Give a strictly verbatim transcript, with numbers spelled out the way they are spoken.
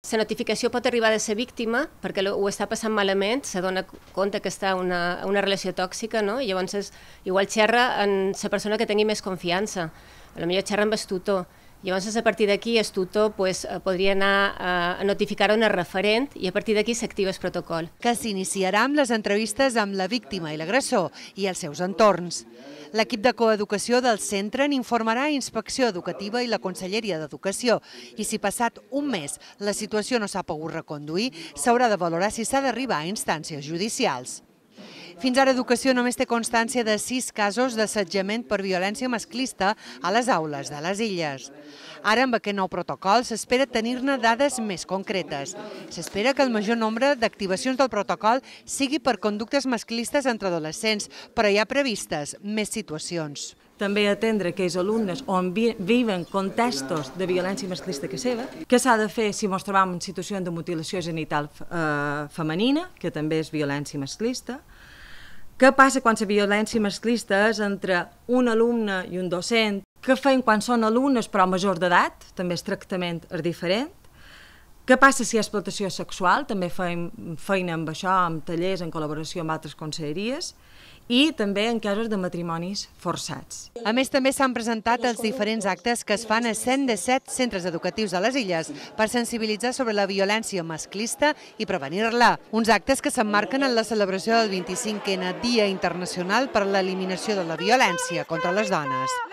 La notificació pot arribar de ser víctima perquè ho està passant malament, se dona compte que està en una, una relació tòxica, no? I llavors és, igual xerra en la persona que tingui més confiança, potser xerra amb el tutor. Llavors, a partir d'aquí, el tutor pues, podria anar a notificar un referent i a partir d'aquí s'activa el protocol. Que s'iniciarà amb les entrevistes amb la víctima i l'agressor i els seus entorns. L'equip de coeducació del centre n'informarà a Inspecció Educativa i la Conselleria d'Educació i si passat un mes la situació no s'ha pogut reconduir, s'haurà de valorar si s'ha d'arribar a instàncies judicials. Fins ara, Educació només té constància de sis casos d'assetjament per violència masclista a les aules de les Illes. Ara, amb aquest nou protocol, s'espera tenir-ne dades més concretes. S'espera que el major nombre d'activacions del protocol sigui per conductes masclistes entre adolescents, però hi ha previstes més situacions. També atendre aquells alumnes on viven contextos de violència masclista que seva, què s'ha de fer si ens trobem en situació de mutilació genital femenina, que també és violència masclista. Què passa quan la violència masclista és entre un alumne i un docent? Què fem quan són alumnes però majors d'edat? També el tractament és diferent. Què passa si hi ha explotació sexual? També fem feina amb això, amb tallers, en col·laboració amb altres conselleries. I també en casos de matrimonis forçats. A més, també s'han presentat els diferents actes que es fan a cent disset centres educatius de les Illes per sensibilitzar sobre la violència masclista i prevenir-la. Uns actes que s'emmarquen en la celebració del vint-i-cinquè Dia Internacional per a l'Eliminació de la Violència contra les Dones.